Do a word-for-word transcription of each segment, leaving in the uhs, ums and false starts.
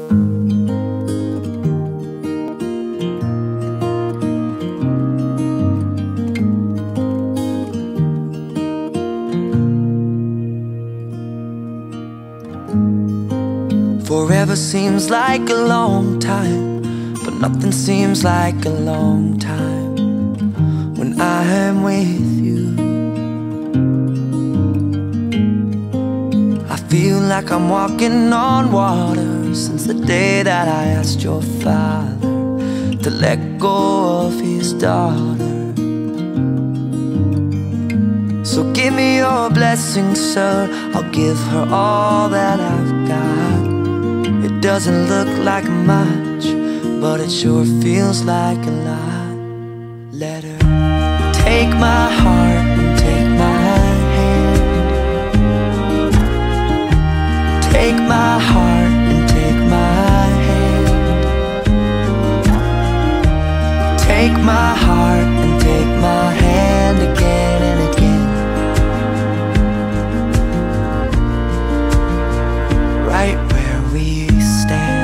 Forever seems like a long time, but nothing seems like a long time when I am with you. I feel like I'm walking on water since the day that I asked your father to let go of his daughter. So give me your blessing, sir, I'll give her all that I've got. It doesn't look like much, but it sure feels like a lot. Let her take my heart and take my hand. Take my heart and take my hand. Take my heart and take my hand again and again. Right where we stand.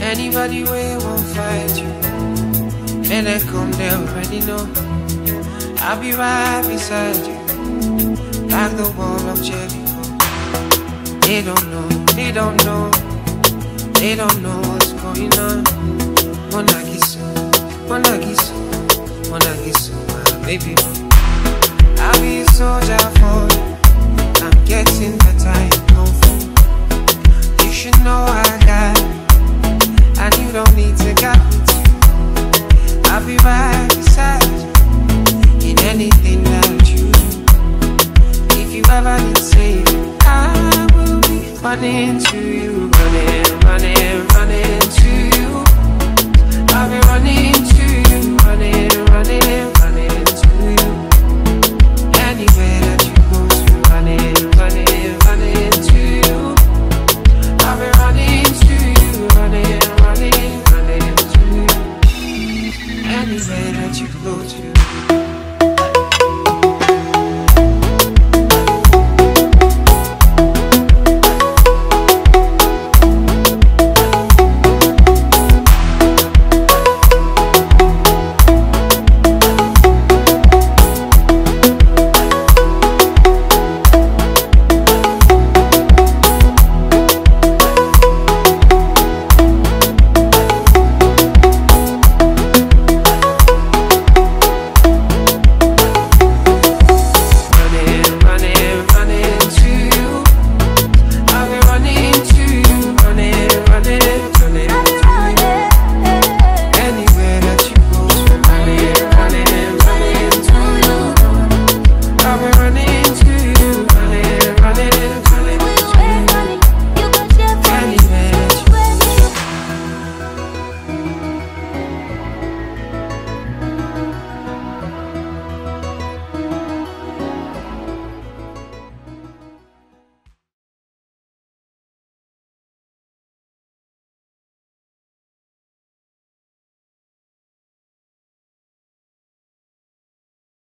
Anybody will won't fight you, and they come, they already know. I'll be right beside you, like the wall of Jericho. They don't know, they don't know, they don't know what's going on. Monagiso, Monagiso, Monagiso, my baby. I'll be a soldier for you. I'm getting better in Kung Fu. You should know I got it, and you don't need to get me too. I'll be right beside you in anything that you do. If you ever need saving, I will be running to you, running, running, running to you. I'll be running to you, running, running, running to you. Anywhere that you go to, running, running, running to you. I'll be running to you, running, running, running to you. Anywhere that you go to.